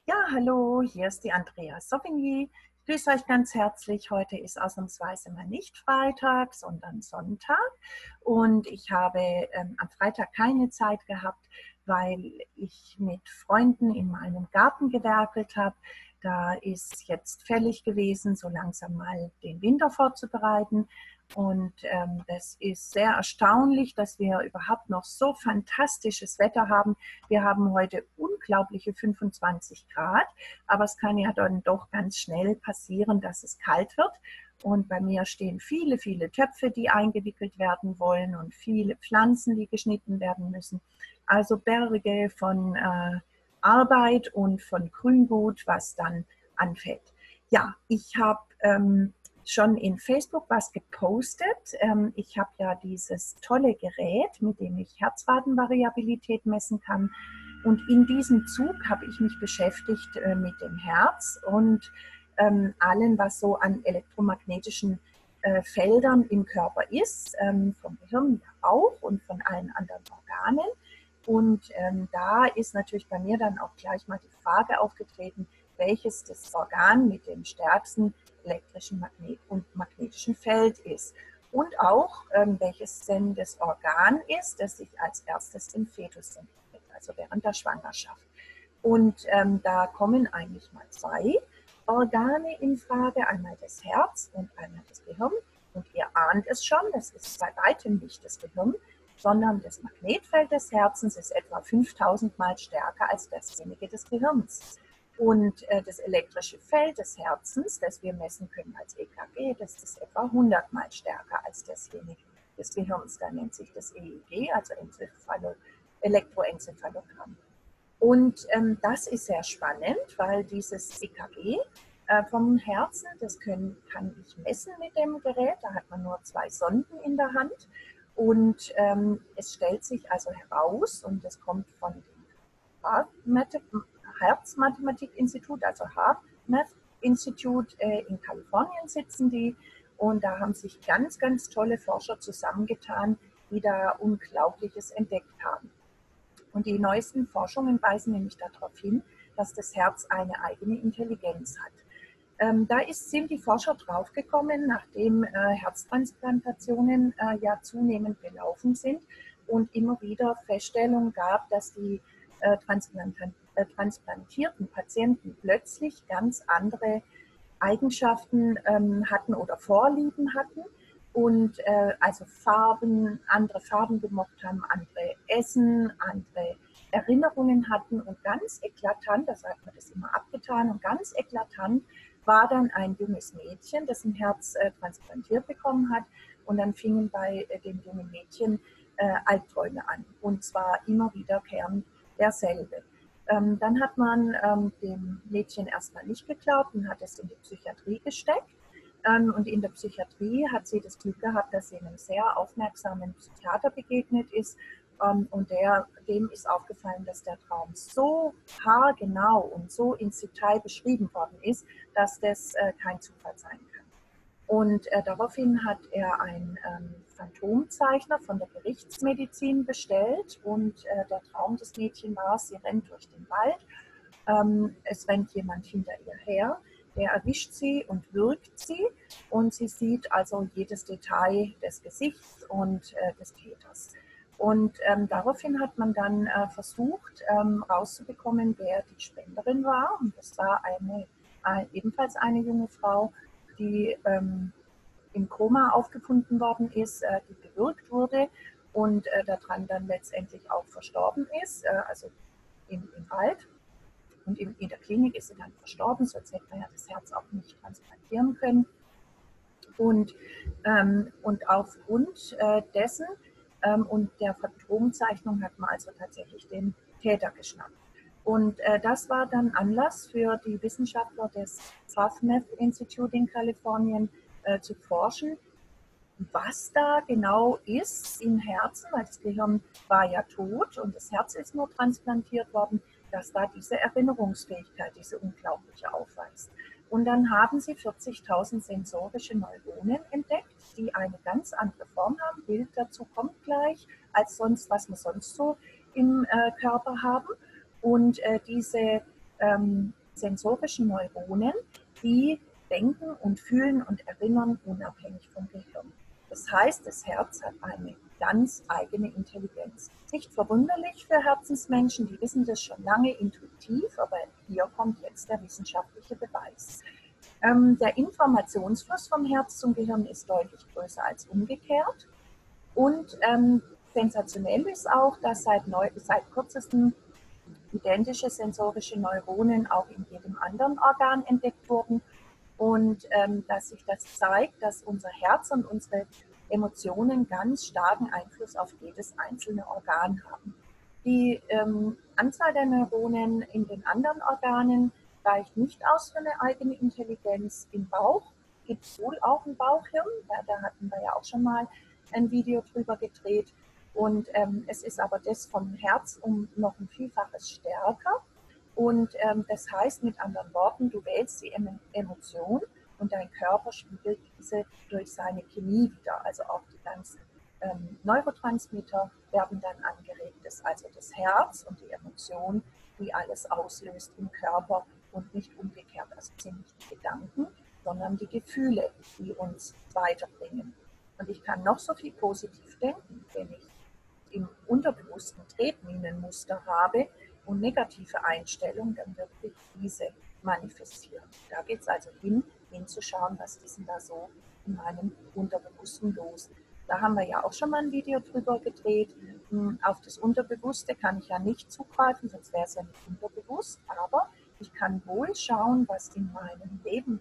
Ja, hallo, hier ist die Andrea Sauvigny. Ich grüße euch ganz herzlich. Heute ist ausnahmsweise mal nicht Freitag, sondern Sonntag. Und ich habe am Freitag keine Zeit gehabt, weil ich mit Freunden in meinem Garten gewerkelt habe. Da ist jetzt fällig gewesen, so langsam mal den Winter vorzubereiten. Und das ist sehr erstaunlich, dass wir überhaupt noch so fantastisches Wetter haben. Wir haben heute unglaubliche 25 Grad, aber es kann ja dann doch ganz schnell passieren, dass es kalt wird. Und bei mir stehen viele, viele Töpfe, die eingewickelt werden wollen und viele Pflanzen, die geschnitten werden müssen. Also Berge von Arbeit und von Grüngut, was dann anfällt. Ja, ich habe schon in Facebook was gepostet. Ich habe ja dieses tolle Gerät, mit dem ich Herzratenvariabilität messen kann. Und in diesem Zug habe ich mich beschäftigt mit dem Herz und allem, was so an elektromagnetischen Feldern im Körper ist, vom Gehirn auch und von allen anderen Organen. Und da ist natürlich bei mir dann auch gleich mal die Frage aufgetreten, welches das Organ mit dem stärksten elektrischen und magnetischen Feld ist. Und auch, welches denn das Organ ist, das sich als erstes im Fetus entwickelt, also während der Schwangerschaft. Und da kommen eigentlich mal zwei Organe in Frage, einmal das Herz und einmal das Gehirn. Und ihr ahnt es schon, das ist bei weitem nicht das Gehirn, sondern das Magnetfeld des Herzens ist etwa 5000 Mal stärker als dasjenige des Gehirns. Und das elektrische Feld des Herzens, das wir messen können als EKG, das ist etwa 100 Mal stärker als dasjenige des Gehirns. Da nennt sich das EEG, also Elektroenzephalogramm. Und das ist sehr spannend, weil dieses EKG vom Herzen, kann ich messen mit dem Gerät. Da hat man nur zwei Sonden in der Hand. Und es stellt sich also heraus, und das kommt von dem Herzmathematik-Institut, also HeartMath Institute in Kalifornien sitzen die. Und da haben sich ganz, ganz tolle Forscher zusammengetan, die da Unglaubliches entdeckt haben. Und die neuesten Forschungen weisen nämlich darauf hin, dass das Herz eine eigene Intelligenz hat. Sind die Forscher draufgekommen, nachdem Herztransplantationen ja zunehmend gelaufen sind und immer wieder Feststellungen gab, dass die transplantierten Patienten plötzlich ganz andere Eigenschaften hatten oder Vorlieben hatten und also andere Farben gemocht haben, andere Essen, andere Erinnerungen hatten und ganz eklatant, das hat man das immer abgetan, und ganz eklatant war dann ein junges Mädchen, das ein Herz transplantiert bekommen hat, und dann fingen bei dem jungen Mädchen Albträume an, und zwar immer wiederkehrend derselbe. Dann hat man dem Mädchen erstmal nicht geglaubt und hat es in die Psychiatrie gesteckt. Und in der Psychiatrie hat sie das Glück gehabt, dass sie einem sehr aufmerksamen Psychiater begegnet ist. Und dem ist aufgefallen, dass der Traum so haargenau und so ins Detail beschrieben worden ist, dass das kein Zufall sein kann. Und daraufhin hat er einen Phantomzeichner von der Gerichtsmedizin bestellt. Und der Traum des Mädchens war, sie rennt durch den Wald. Es rennt jemand hinter ihr her, der erwischt sie und würgt sie. Und sie sieht also jedes Detail des Gesichts und des Täters. Und daraufhin hat man dann versucht herauszubekommen, wer die Spenderin war. Und das war ebenfalls eine junge Frau, die im Koma aufgefunden worden ist, die gewürgt wurde und daran dann letztendlich auch verstorben ist, also im Wald. Und in der Klinik ist sie dann verstorben, sonst hätte man ja das Herz auch nicht transplantieren können. Und aufgrund dessen und der Phantomzeichnung hat man also tatsächlich den Täter geschnappt. Und das war dann Anlass für die Wissenschaftler des HeartMath Institute in Kalifornien zu forschen, was da genau ist im Herzen, weil das Gehirn war ja tot und das Herz ist nur transplantiert worden, dass da diese Erinnerungsfähigkeit, diese unglaubliche aufweist. Und dann haben sie 40.000 sensorische Neuronen entdeckt, die eine ganz andere Form haben. Bild dazu kommt gleich, als sonst, was wir sonst so im Körper haben. Und diese sensorischen Neuronen, die denken und fühlen und erinnern unabhängig vom Gehirn. Das heißt, das Herz hat eine ganz eigene Intelligenz. Nicht verwunderlich für Herzensmenschen, die wissen das schon lange intuitiv, aber hier kommt jetzt der wissenschaftliche Beweis. Der Informationsfluss vom Herz zum Gehirn ist deutlich größer als umgekehrt. Und sensationell ist auch, dass seit kürzestem identische sensorische Neuronen auch in jedem anderen Organ entdeckt wurden und dass sich das zeigt, dass unser Herz und unsere Emotionen ganz starken Einfluss auf jedes einzelne Organ haben. Die Anzahl der Neuronen in den anderen Organen reicht nicht aus für eine eigene Intelligenz. Im Bauch gibt es wohl auch ein Bauchhirn, da hatten wir ja auch schon mal ein Video drüber gedreht. Und es ist aber das vom Herz um noch ein Vielfaches stärker. Und das heißt mit anderen Worten, du wählst die Emotion und dein Körper spiegelt diese durch seine Chemie wieder. Also auch die ganzen Neurotransmitter werden dann angeregt. Das ist also das Herz und die Emotion, die alles auslöst im Körper und nicht umgekehrt. Also es sind nicht die Gedanken, sondern die Gefühle, die uns weiterbringen. Und ich kann noch so viel positiv denken, wenn ich im unterbewussten Tretminenmuster habe und negative Einstellungen, dann wird sich diese manifestieren. Da geht es also hinzuschauen, was ist denn da so in meinem Unterbewussten los. Da haben wir ja auch schon mal ein Video drüber gedreht. Auf das Unterbewusste kann ich ja nicht zugreifen, sonst wäre es ja nicht unterbewusst, aber ich kann wohl schauen, was in meinem Leben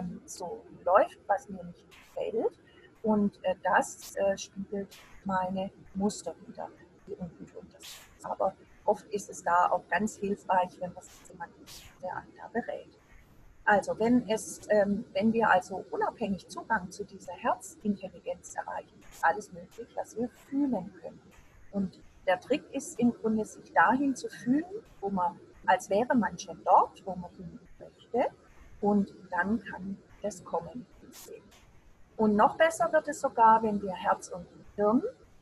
so läuft, was mir nicht gefällt. Und das spiegelt meine Muster wieder, die unten drunter sind. Aber oft ist es da auch ganz hilfreich, wenn man sich jemanden, der einen da berät. Also wenn wir also unabhängig Zugang zu dieser Herzintelligenz erreichen, ist alles möglich, was wir fühlen können. Und der Trick ist im Grunde, sich dahin zu fühlen, wo man, als wäre man schon dort, wo man hin möchte. Und dann kann das kommen. Und noch besser wird es sogar, wenn wir Herz und Gehirn,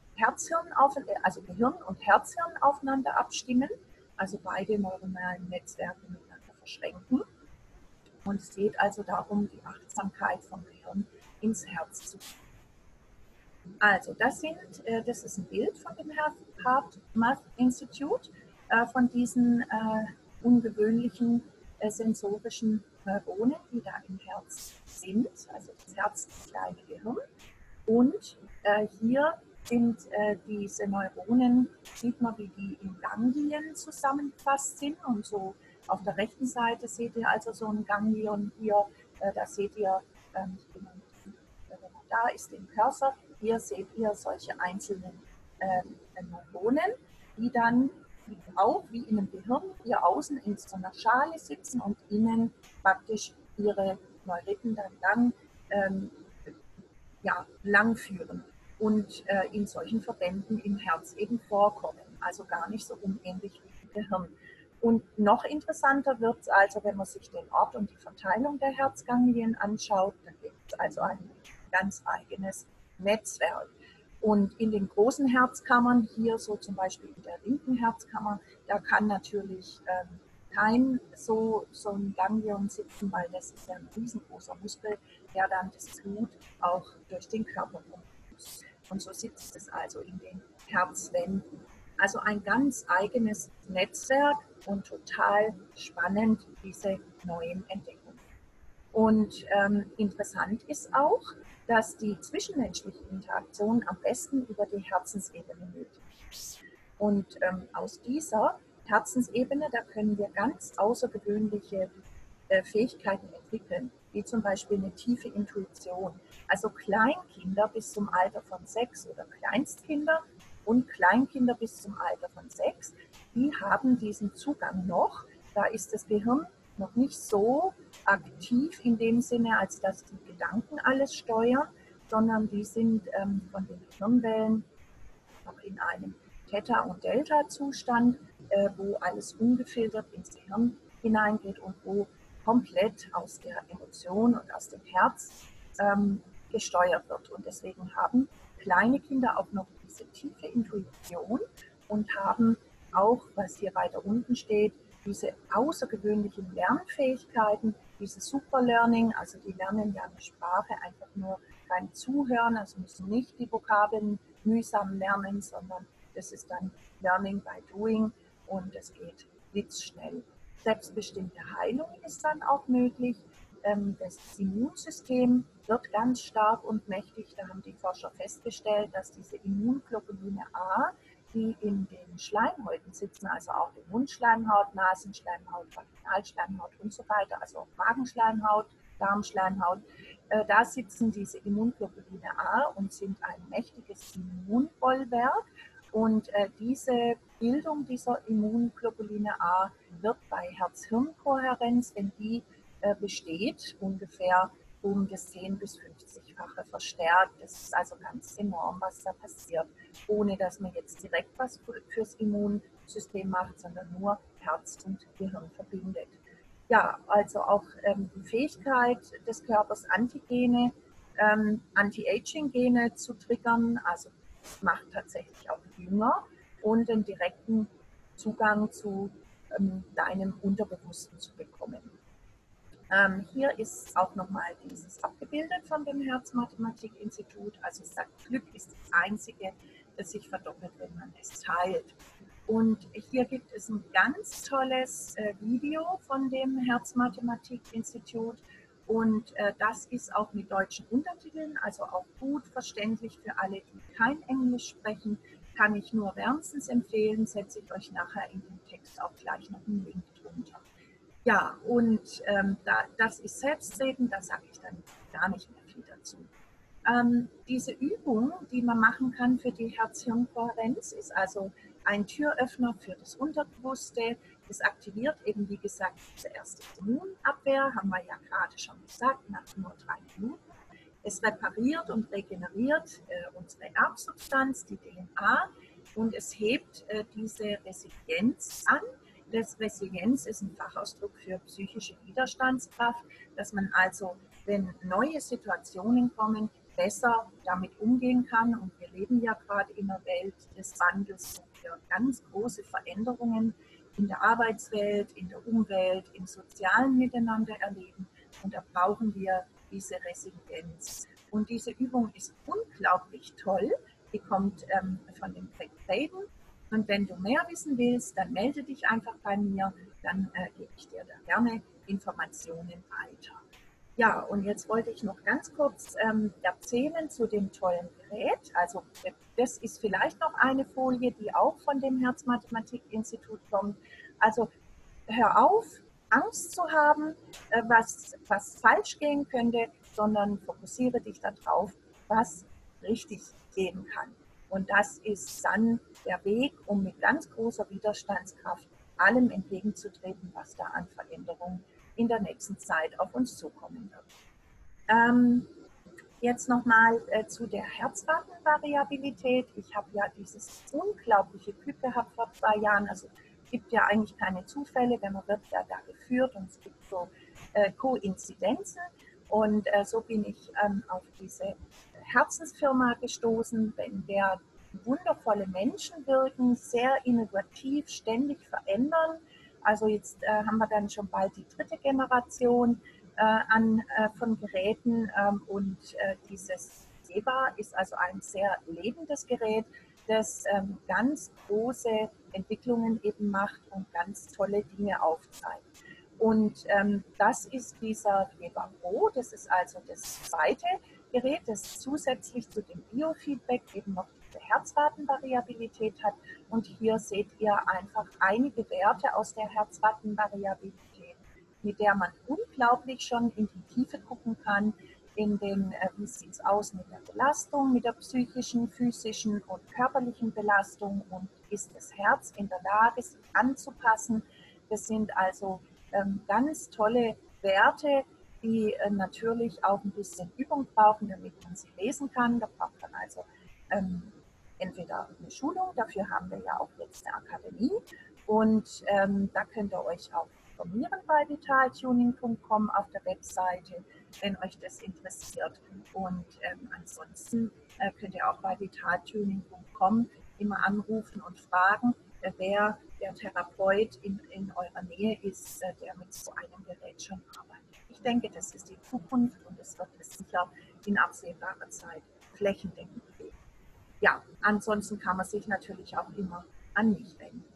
also Gehirn und Herzhirn aufeinander abstimmen, also beide neuronalen Netzwerke miteinander verschränken. Und es geht also darum, die Achtsamkeit vom Gehirn ins Herz zu bringen. Also das ist ein Bild von dem HeartMath Institute, von diesen ungewöhnlichen sensorischen Neuronen, die da im Herz sind, also das Herz, das kleine Gehirn. Und hier sind diese Neuronen, sieht man, wie die in Ganglien zusammengefasst sind. Und so auf der rechten Seite seht ihr also so ein Ganglion hier, da seht ihr, da ist den Cursor, hier seht ihr solche einzelnen Neuronen, die dann auch wie in einem Gehirn hier außen in so einer Schale sitzen und innen praktisch ihre Neuriten dann lang führen und in solchen Verbänden im Herz eben vorkommen, also gar nicht so unähnlich wie im Gehirn. Und noch interessanter wird es also, wenn man sich den Ort und die Verteilung der Herzganglien anschaut, dann gibt es also ein ganz eigenes Netzwerk. Und in den großen Herzkammern, hier so zum Beispiel in der linken Herzkammer, da kann natürlich kein so ein Ganglion sitzen, weil das ist ja ein riesengroßer Muskel, der dann das Blut auch durch den Körper pumpt. Und so sitzt es also in den Herzwänden. Also ein ganz eigenes Netzwerk und total spannend, diese neuen Entdeckungen. Und interessant ist auch, dass die zwischenmenschliche Interaktion am besten über die Herzensebene möglich ist. Und aus dieser Herzensebene, da können wir ganz außergewöhnliche Fähigkeiten entwickeln, wie zum Beispiel eine tiefe Intuition. Also Kleinkinder bis zum Alter von 6 oder Kleinstkinder und Kleinkinder bis zum Alter von 6, die haben diesen Zugang noch. Da ist das Gehirn noch nicht so aktiv in dem Sinne, als dass die Gedanken alles steuern, sondern die sind von den Hirnwellen noch in einem Theta- und Delta-Zustand, wo alles ungefiltert ins Gehirn hineingeht und wo komplett aus der Emotion und aus dem Herz gesteuert wird. Und deswegen haben kleine Kinder auch noch diese tiefe Intuition und haben auch, was hier weiter unten steht, diese außergewöhnlichen Lernfähigkeiten, dieses Superlearning, also die lernen ja eine Sprache einfach nur beim Zuhören, also müssen nicht die Vokabeln mühsam lernen, sondern das ist dann Learning by Doing und es geht blitzschnell. Selbstbestimmte Heilung ist dann auch möglich. Das Immunsystem wird ganz stark und mächtig. Da haben die Forscher festgestellt, dass diese Immunglobuline A, die in den Schleimhäuten sitzen, also auch in Mundschleimhaut, Nasenschleimhaut, Vaginalschleimhaut und so weiter, also auch Magenschleimhaut, Darmschleimhaut, da sitzen diese Immunglobuline A und sind ein mächtiges Immunbollwerk. Und diese Bildung dieser Immunglobuline A wird bei Herz-Hirn-Kohärenz, wenn die besteht, ungefähr um das 10- bis 50-fache verstärkt. Das ist also ganz enorm, was da passiert, ohne dass man jetzt direkt was fürs Immunsystem macht, sondern nur Herz und Gehirn verbindet. Ja, also auch die Fähigkeit des Körpers, Antigene, Anti-Aging-Gene zu triggern, also macht tatsächlich auch jünger und einen direkten Zugang zu deinem Unterbewussten zu bekommen. Hier ist auch nochmal dieses abgebildet von dem Herzmathematik-Institut. Also es sagt, Glück ist das Einzige, das sich verdoppelt, wenn man es teilt. Und hier gibt es ein ganz tolles Video von dem Herzmathematik-Institut. Und das ist auch mit deutschen Untertiteln, also auch gut verständlich für alle, die kein Englisch sprechen. Kann ich nur wärmstens empfehlen, setze ich euch nachher in den Text auch gleich noch einen Link drunter. Ja, und das ist Selbstreden, da sage ich dann gar nicht mehr viel dazu. Diese Übung, die man machen kann für die Herz-Hirn-Kohärenz, ist also ein Türöffner für das Unterbewusste. Es aktiviert eben, wie gesagt, diese erste Immunabwehr, haben wir ja gerade schon gesagt, nach nur 3 Minuten. Es repariert und regeneriert unsere Erbsubstanz, die DNA, und es hebt diese Resilienz an. Das Resilienz ist ein Fachausdruck für psychische Widerstandskraft, dass man also, wenn neue Situationen kommen, besser damit umgehen kann. Und wir leben ja gerade in einer Welt des Wandels, wo wir ganz große Veränderungen in der Arbeitswelt, in der Umwelt, im sozialen Miteinander erleben. Und da brauchen wir diese Resilienz. Und diese Übung ist unglaublich toll. Die kommt von dem Greg Braden. Und wenn du mehr wissen willst, dann melde dich einfach bei mir. Dann gebe ich dir da gerne Informationen weiter. Ja, und jetzt wollte ich noch ganz kurz erzählen zu dem tollen Gerät. Also das ist vielleicht noch eine Folie, die auch von dem Herzmathematik-Institut kommt. Also hör auf, Angst zu haben, was falsch gehen könnte, sondern fokussiere dich darauf, was richtig gehen kann. Und das ist dann der Weg, um mit ganz großer Widerstandskraft allem entgegenzutreten, was da an Veränderungen in der nächsten Zeit auf uns zukommen wird. Jetzt nochmal zu der Herzratenvariabilität. Ich habe ja dieses unglaubliche Glück gehabt vor 2 Jahren. Also es gibt ja eigentlich keine Zufälle, wenn man wird ja da geführt und es gibt so Koinzidenzen. Und so bin ich auf diese Herzensfirma gestoßen, in der wundervolle Menschen wirken, sehr innovativ, ständig verändern. Also jetzt haben wir dann schon bald die 3. Generation von Geräten und dieses SEBA ist also ein sehr lebendes Gerät, das ganz große Entwicklungen eben macht und ganz tolle Dinge aufzeigt. Und das ist dieser SEBA Pro, das ist also das zweite Gerät, das zusätzlich zu dem Biofeedback eben noch diese Herzratenvariabilität hat. Und hier seht ihr einfach einige Werte aus der Herzratenvariabilität, mit der man unglaublich schon in die Tiefe gucken kann, in den, wie sieht es aus mit der Belastung, mit der psychischen, physischen und körperlichen Belastung und ist das Herz in der Lage, sich anzupassen. Das sind also ganz tolle Werte, die natürlich auch ein bisschen Übung brauchen, damit man sie lesen kann. Da braucht man also entweder eine Schulung, dafür haben wir ja auch jetzt eine Akademie und da könnt ihr euch auch informieren bei vitaltuning.com auf der Webseite, wenn euch das interessiert. Und ansonsten könnt ihr auch bei vitaltuning.com immer anrufen und fragen. wer der Therapeut in eurer Nähe ist, der mit so einem Gerät schon arbeitet. Ich denke, das ist die Zukunft und es wird es sicher in absehbarer Zeit flächendeckend geben. Ja, ansonsten kann man sich natürlich auch immer an mich wenden.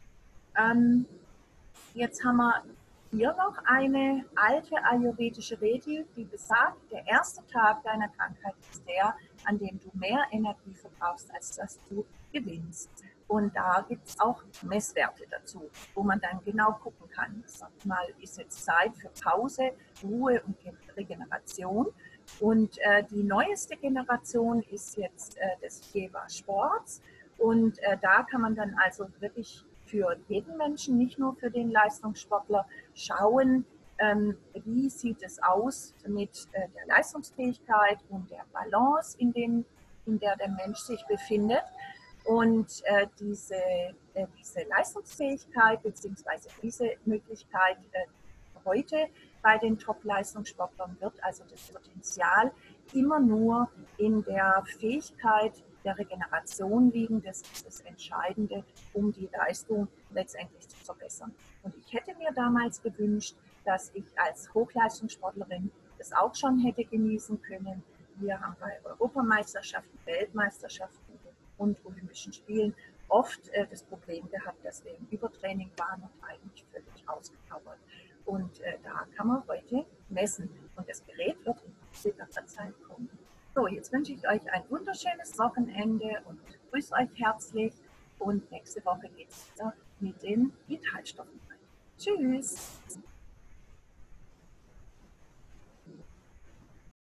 Jetzt haben wir hier noch eine alte ayurvedische Regel, die besagt, der erste Tag deiner Krankheit ist der, an dem du mehr Energie verbrauchst, als dass du gewinnst. Und da gibt es auch Messwerte dazu, wo man dann genau gucken kann. Sagt mal, ist jetzt Zeit für Pause, Ruhe und Regeneration. Und die neueste Generation ist jetzt des Jeva-Sports. Und da kann man dann also wirklich für jeden Menschen, nicht nur für den Leistungssportler, schauen, wie sieht es aus mit der Leistungsfähigkeit und der Balance, in der der Mensch sich befindet. Und diese Leistungsfähigkeit bzw. diese Möglichkeit heute bei den Top-Leistungssportlern wird also das Potenzial immer nur in der Fähigkeit der Regeneration liegen. Das ist das Entscheidende, um die Leistung letztendlich zu verbessern. Und ich hätte mir damals gewünscht, dass ich als Hochleistungssportlerin das auch schon hätte genießen können. Wir haben bei Europameisterschaften, Weltmeisterschaften und Olympischen Spielen oft das Problem gehabt, dass wir im Übertraining waren und eigentlich völlig ausgepowert. Und da kann man heute messen. Und das Gerät wird in absehbarer Zeit kommen. So, jetzt wünsche ich euch ein wunderschönes Wochenende und grüße euch herzlich. Und nächste Woche geht es wieder mit den Vitalstoffen weiter. Tschüss!